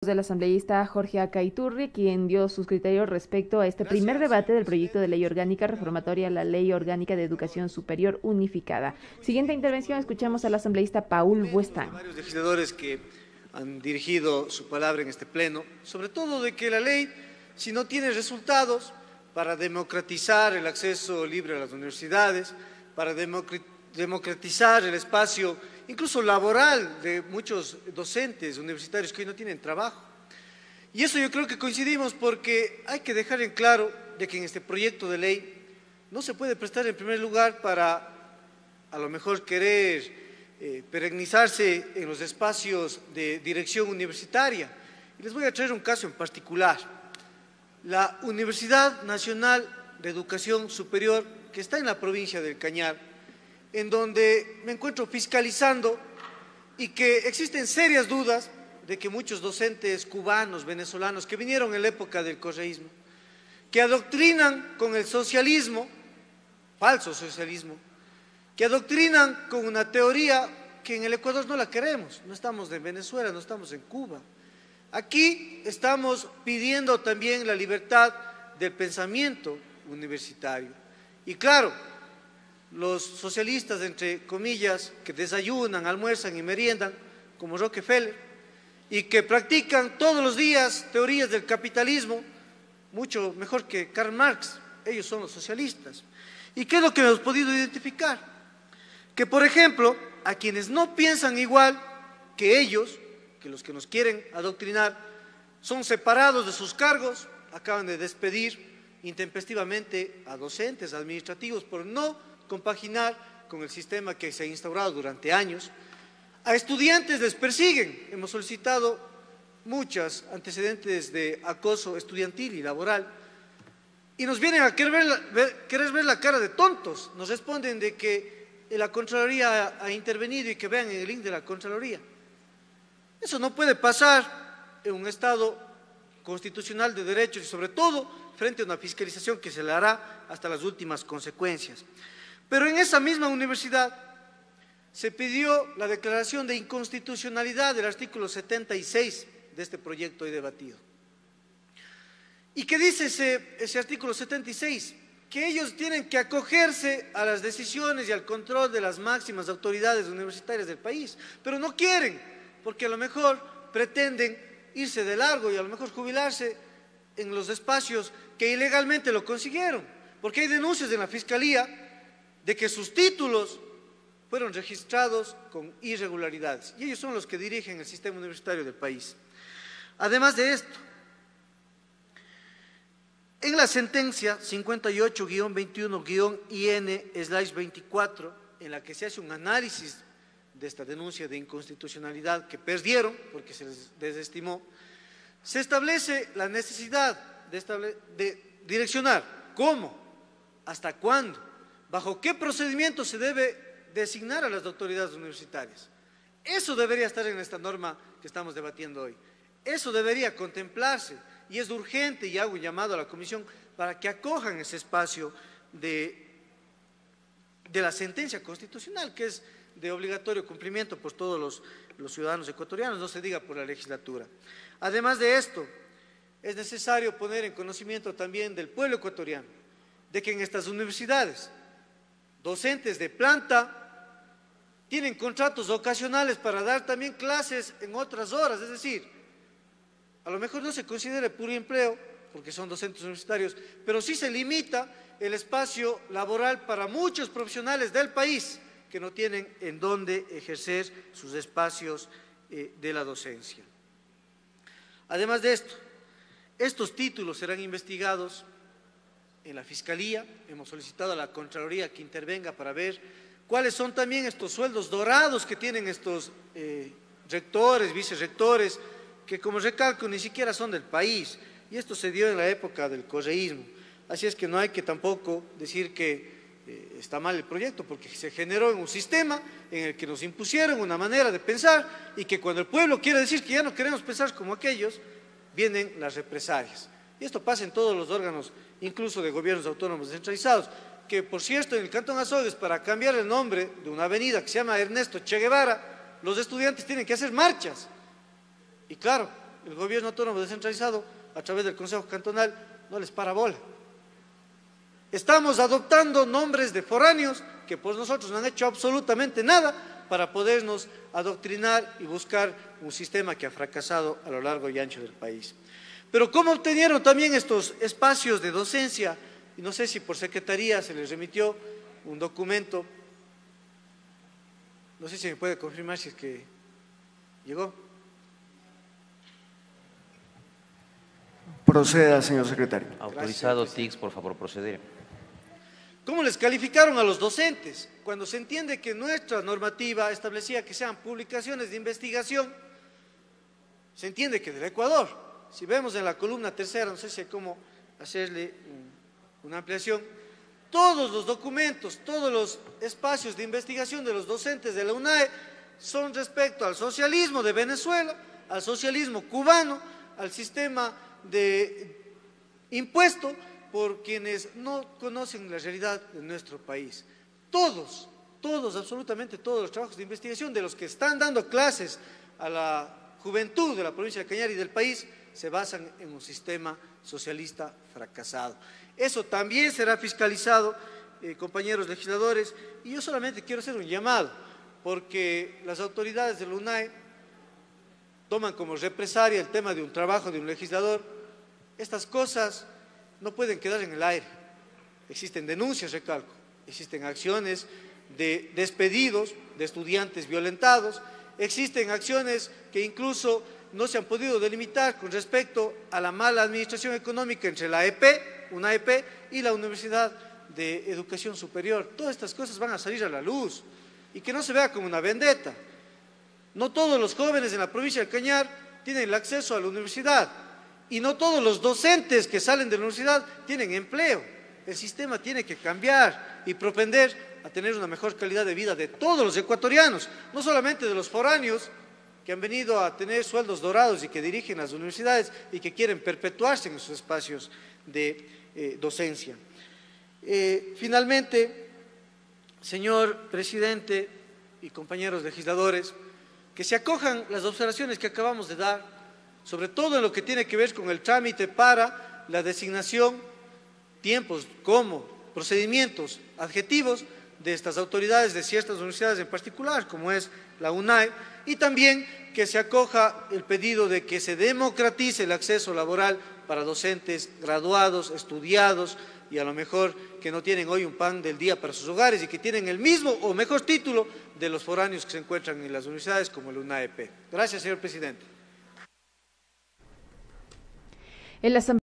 del asambleísta Jorge Acaiturri, quien dio sus criterios respecto a este primer debate del proyecto de ley orgánica reformatoria a la Ley Orgánica de Educación Superior Unificada. Siguiente intervención, escuchamos al asambleísta Paul Buestán. Varios legisladores que han dirigido su palabra en este pleno, sobre todo de que la ley, si no tiene resultados para democratizar el acceso libre a las universidades, para democratizar el espacio, incluso laboral, de muchos docentes universitarios que hoy no tienen trabajo. Y eso yo creo que coincidimos, porque hay que dejar en claro de que en este proyecto de ley no se puede prestar en primer lugar para a lo mejor querer perennizarse en los espacios de dirección universitaria. Y les voy a traer un caso en particular. La Universidad Nacional de Educación Superior, que está en la provincia del Cañar, en donde me encuentro fiscalizando y que existen serias dudas de que muchos docentes cubanos, venezolanos, que vinieron en la época del correísmo, que adoctrinan con el socialismo, falso socialismo, que adoctrinan con una teoría que en el Ecuador no la queremos, no estamos en Venezuela, no estamos en Cuba. Aquí estamos pidiendo también la libertad del pensamiento universitario. Y claro, los socialistas, entre comillas, que desayunan, almuerzan y meriendan, como Rockefeller, y que practican todos los días teorías del capitalismo, mucho mejor que Karl Marx, ellos son los socialistas. ¿Y qué es lo que hemos podido identificar? Que, por ejemplo, a quienes no piensan igual que ellos, que los que nos quieren adoctrinar, son separados de sus cargos, acaban de despedir intempestivamente a docentes administrativos por no compaginar con el sistema que se ha instaurado durante años. A estudiantes les persiguen, hemos solicitado muchos antecedentes de acoso estudiantil y laboral, y nos vienen a querer ver la cara de tontos. Nos responden de que la Contraloría ha intervenido y que vean en el link de la Contraloría. Eso no puede pasar en un Estado constitucional de derechos y sobre todo frente a una fiscalización que se le hará hasta las últimas consecuencias. Pero en esa misma universidad se pidió la declaración de inconstitucionalidad del artículo 76 de este proyecto hoy debatido. ¿Y qué dice ese artículo 76? Que ellos tienen que acogerse a las decisiones y al control de las máximas autoridades universitarias del país, pero no quieren, porque a lo mejor pretenden irse de largo y a lo mejor jubilarse en los espacios que ilegalmente lo consiguieron, porque hay denuncias en la Fiscalía de que sus títulos fueron registrados con irregularidades, y ellos son los que dirigen el sistema universitario del país. Además de esto, en la sentencia 58-21-IN/24, en la que se hace un análisis de esta denuncia de inconstitucionalidad que perdieron porque se les desestimó, se establece la necesidad de direccionar cómo, hasta cuándo, bajo qué procedimiento se debe designar a las autoridades universitarias. Eso debería estar en esta norma que estamos debatiendo hoy. Eso debería contemplarse y es urgente, y hago un llamado a la Comisión para que acojan ese espacio de la sentencia constitucional, que es de obligatorio cumplimiento por todos los ciudadanos ecuatorianos, no se diga por la legislatura. Además de esto, es necesario poner en conocimiento también del pueblo ecuatoriano de que en estas universidades docentes de planta tienen contratos ocasionales para dar también clases en otras horas, es decir, a lo mejor no se considere puro empleo porque son docentes universitarios, pero sí se limita el espacio laboral para muchos profesionales del país que no tienen en dónde ejercer sus espacios de la docencia. Además de esto, estos títulos serán investigados en la Fiscalía. Hemos solicitado a la Contraloría que intervenga para ver cuáles son también estos sueldos dorados que tienen estos rectores, vicerrectores, que como recalco ni siquiera son del país, y esto se dio en la época del correísmo. Así es que no hay que tampoco decir que está mal el proyecto, porque se generó en un sistema en el que nos impusieron una manera de pensar y que cuando el pueblo quiere decir que ya no queremos pensar como aquellos, vienen las represalias. Y esto pasa en todos los órganos, incluso de gobiernos autónomos descentralizados, que por cierto en el Cantón Azogues, para cambiar el nombre de una avenida que se llama Ernesto Che Guevara, los estudiantes tienen que hacer marchas. Y claro, el gobierno autónomo descentralizado, a través del Consejo Cantonal, no les para bola. Estamos adoptando nombres de foráneos que por nosotros no han hecho absolutamente nada para podernos adoctrinar y buscar un sistema que ha fracasado a lo largo y ancho del país. Pero ¿cómo obtenieron también estos espacios de docencia? Y no sé si por secretaría se les remitió un documento, no sé si me puede confirmar si es que llegó. Proceda, señor secretario. Autorizado TICS, por favor, proceder. ¿Cómo les calificaron a los docentes? Cuando se entiende que nuestra normativa establecía que sean publicaciones de investigación, se entiende que del Ecuador. Si vemos en la columna tercera, no sé si hay cómo hacerle una ampliación, todos los documentos, todos los espacios de investigación de los docentes de la UNAE son respecto al socialismo de Venezuela, al socialismo cubano, al sistema de impuesto por quienes no conocen la realidad de nuestro país. Todos, absolutamente todos los trabajos de investigación de los que están dando clases a la juventud de la provincia de Cañar y del país se basan en un sistema socialista fracasado. Eso también será fiscalizado, compañeros legisladores, y yo solamente quiero hacer un llamado, porque las autoridades de la UNAE toman como represalia el tema de un trabajo de un legislador. Estas cosas no pueden quedar en el aire. Existen denuncias, recalco, existen acciones de despedidos de estudiantes violentados, existen acciones que incluso no se han podido delimitar con respecto a la mala administración económica entre la UNAEP y la Universidad de Educación Superior. Todas estas cosas van a salir a la luz y que no se vea como una vendetta. No todos los jóvenes en la provincia de Cañar tienen el acceso a la universidad y no todos los docentes que salen de la universidad tienen empleo. El sistema tiene que cambiar y propender a tener una mejor calidad de vida de todos los ecuatorianos, no solamente de los foráneos que han venido a tener sueldos dorados y que dirigen las universidades y que quieren perpetuarse en sus espacios de docencia. Finalmente, señor presidente y compañeros legisladores, que se acojan las observaciones que acabamos de dar, sobre todo en lo que tiene que ver con el trámite para la designación, tiempos como procedimientos, adjetivos de estas autoridades de ciertas universidades en particular, como es la UNAE, y también que se acoja el pedido de que se democratice el acceso laboral para docentes graduados, estudiados y a lo mejor que no tienen hoy un pan del día para sus hogares y que tienen el mismo o mejor título de los foráneos que se encuentran en las universidades como la UNAEP. Gracias, señor presidente.